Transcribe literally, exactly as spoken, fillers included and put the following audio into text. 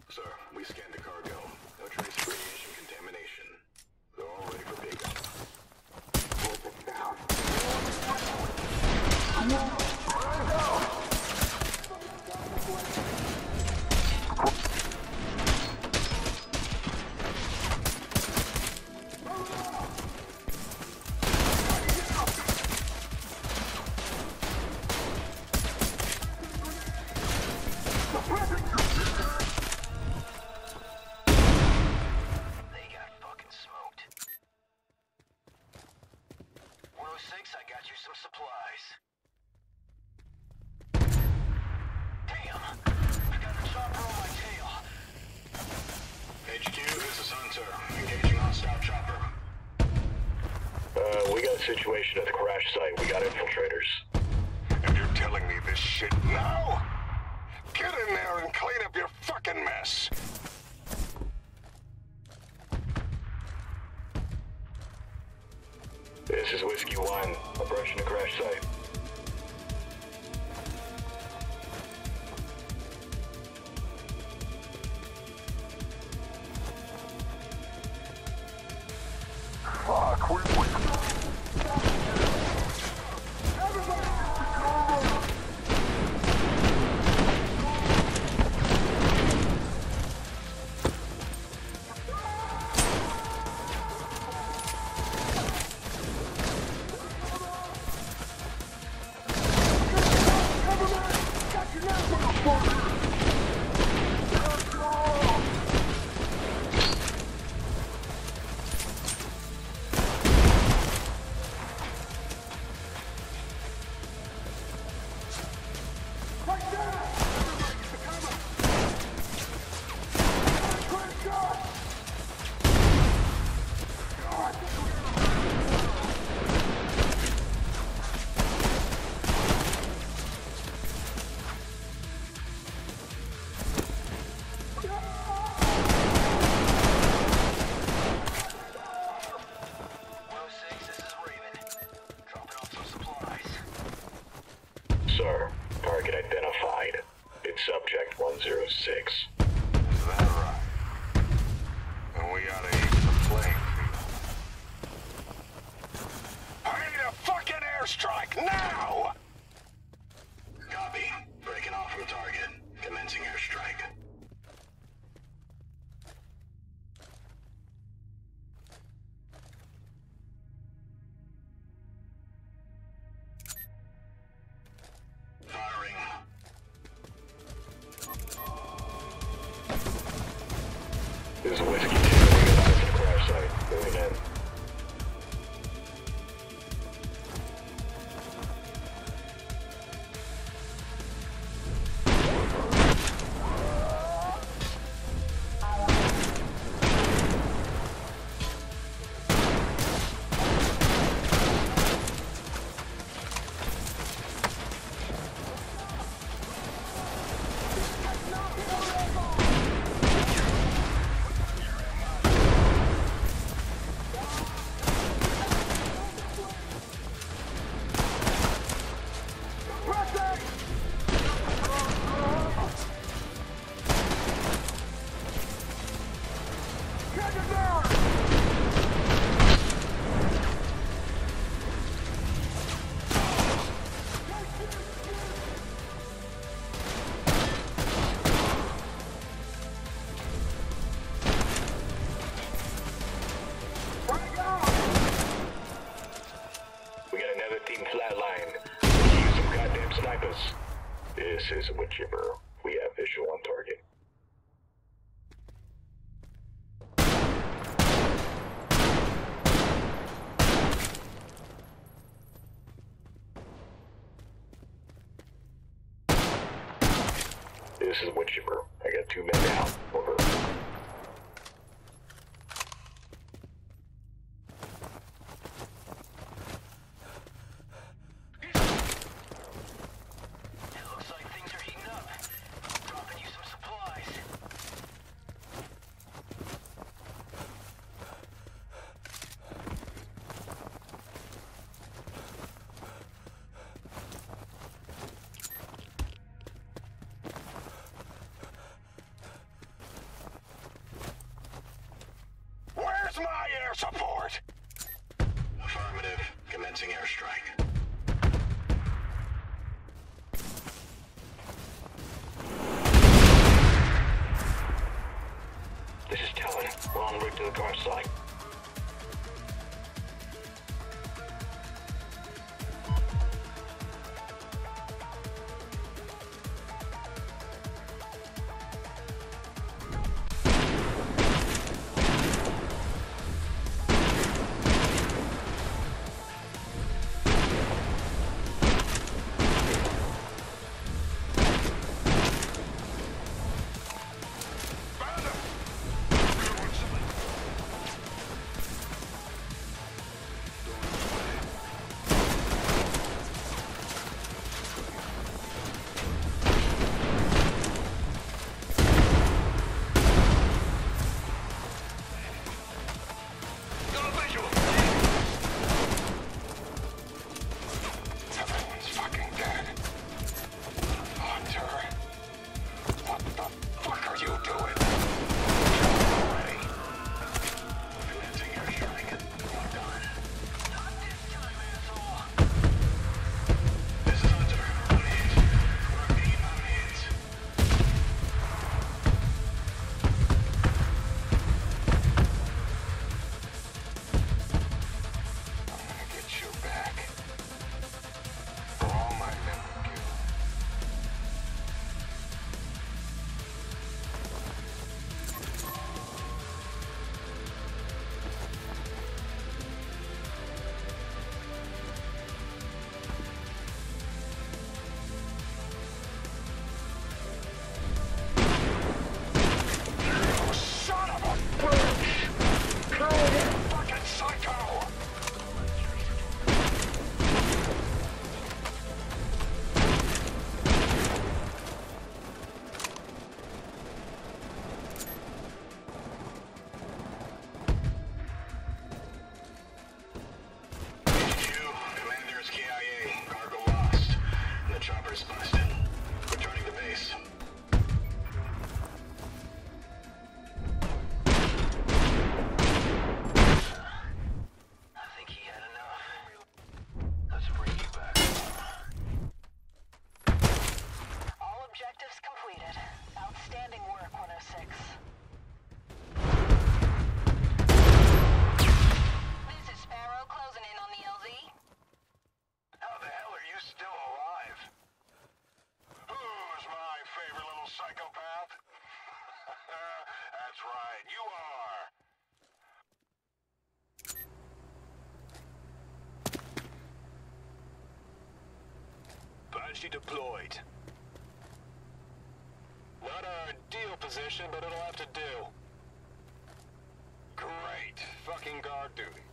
Sir, we scanned the cargo. No trace of radiation contamination. They're all ready for pickup. Hold it down. Situation at the crash site. We got infiltrators. And you're telling me this shit now? Get in there and clean up your fucking mess. This is Whiskey One, approaching the crash site. Fuck, we... Sir, target identified. It's subject one zero six. Is that right? And we gotta eat the playing field. I need a fucking airstrike now! Copy. Breaking off from target. Commencing airstrike. This is Whiskey two, we got eyes on the crash site. Moving in. This is Whichever. We have visual on target. This is Whichever. I got two men down. Over. support. Affirmative. Commencing airstrike. This is Talon. We're en route to the car site. Chopper's busted. Returning to base. I think he had enough. Let's bring you back. All objectives completed. Outstanding work, one oh six. This is Sparrow closing in on the L Z. How the hell are you still alive? Who's my favorite little psychopath? That's right, you are. Banshee deployed. Not our ideal position, but it'll have to do. Great. Fucking guard duty.